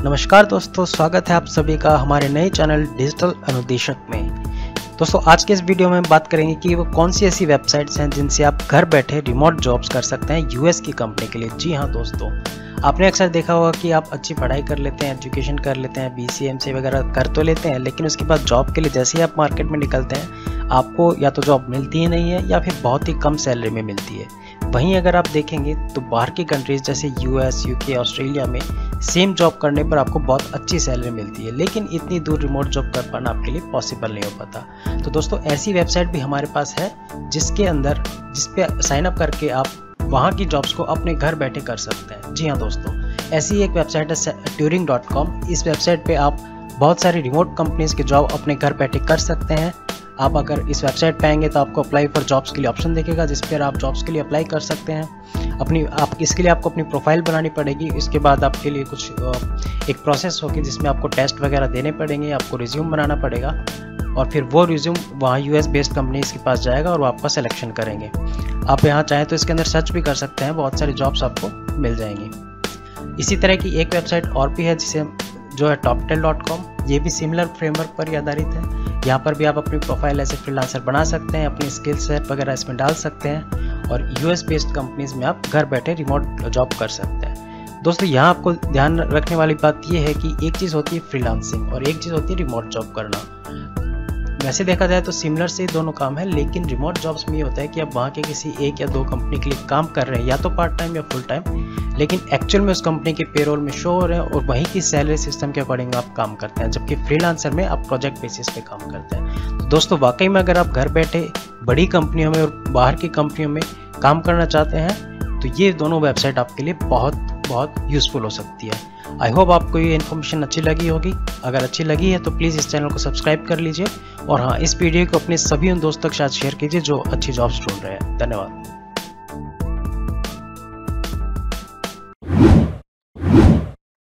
नमस्कार दोस्तों, स्वागत है आप सभी का हमारे नए चैनल डिजिटल अनुदेशक में। दोस्तों आज के इस वीडियो में हम बात करेंगे कि वो कौन सी ऐसी वेबसाइट्स हैं जिनसे आप घर बैठे रिमोट जॉब्स कर सकते हैं यूएस की कंपनी के लिए। जी हाँ दोस्तों, आपने अक्सर देखा होगा कि आप अच्छी पढ़ाई कर लेते हैं, एजुकेशन कर लेते हैं, BCA MCA वगैरह कर तो लेते हैं, लेकिन उसके बाद जॉब के लिए जैसे ही आप मार्केट में निकलते हैं आपको या तो जॉब मिलती ही नहीं है या फिर बहुत ही कम सैलरी में मिलती है। वहीं अगर आप देखेंगे तो बाहर की कंट्रीज जैसे US, UK, ऑस्ट्रेलिया में सेम जॉब करने पर आपको बहुत अच्छी सैलरी मिलती है, लेकिन इतनी दूर रिमोट जॉब कर पाना आपके लिए पॉसिबल नहीं हो पाता। तो दोस्तों ऐसी वेबसाइट भी हमारे पास है जिस पे साइन अप करके आप वहाँ की जॉब्स को अपने घर बैठे कर सकते हैं। जी हाँ दोस्तों, ऐसी एक वेबसाइट है turing.com। इस वेबसाइट पे आप बहुत सारी रिमोट कंपनीज के जॉब अपने घर बैठे कर सकते हैं। आप अगर इस वेबसाइट पे आएंगे तो आपको अप्लाई फॉर जॉब्स के लिए ऑप्शन दिखेगा, जिस पर आप जॉब्स के लिए अप्लाई कर सकते हैं। इसके लिए आपको अपनी प्रोफाइल बनानी पड़ेगी। इसके बाद आपके लिए कुछ एक प्रोसेस होगी जिसमें आपको टेस्ट वगैरह देने पड़ेंगे, आपको रिज्यूम बनाना पड़ेगा और फिर वो रिज्यूम वहाँ US बेस्ड कंपनीज के पास जाएगा और वो आपका सिलेक्शन करेंगे। आप यहाँ चाहें तो इसके अंदर सर्च भी कर सकते हैं, बहुत सारी जॉब्स आपको मिल जाएंगी। इसी तरह की एक वेबसाइट और भी है जो है toptel.com। ये भी सिमिलर फ्रेमवर्क पर ही आधारित है। यहाँ पर भी आप अपनी प्रोफाइल ऐसे फ्रीलांसर बना सकते हैं, अपनी स्किल सेट वगैरह इसमें डाल सकते हैं और US बेस्ड कंपनीज में आप घर बैठे रिमोट जॉब कर सकते हैं। दोस्तों यहाँ आपको ध्यान रखने वाली बात यह है कि एक चीज़ होती है फ्रीलांसिंग और एक चीज़ होती है रिमोट जॉब करना। वैसे देखा जाए तो सिमिलर से दोनों काम है, लेकिन रिमोट जॉब्स में ये होता है कि आप वहाँ के किसी एक या दो कंपनी के लिए काम कर रहे हैं, या तो पार्ट टाइम या फुल टाइम, लेकिन एक्चुअल में उस कंपनी के पेरोल में शो हो रहे हैं और वहीं की सैलरी सिस्टम के अकॉर्डिंग आप काम करते हैं, जबकि फ्रीलांसर में आप प्रोजेक्ट बेसिस पे काम करते हैं। तो दोस्तों वाकई में अगर आप घर बैठे बड़ी कंपनियों में और बाहर की कंपनियों में काम करना चाहते हैं तो ये दोनों वेबसाइट आपके लिए बहुत यूज़फुल हो सकती है। आई होप आपको ये इन्फॉर्मेशन अच्छी लगी होगी। अगर अच्छी लगी है तो प्लीज़ इस चैनल को सब्सक्राइब कर लीजिए और हाँ, इस वीडियो को अपने सभी उन दोस्तों के साथ शेयर कीजिए जो अच्छी जॉब्स ढूंढ रहे हैं। धन्यवाद।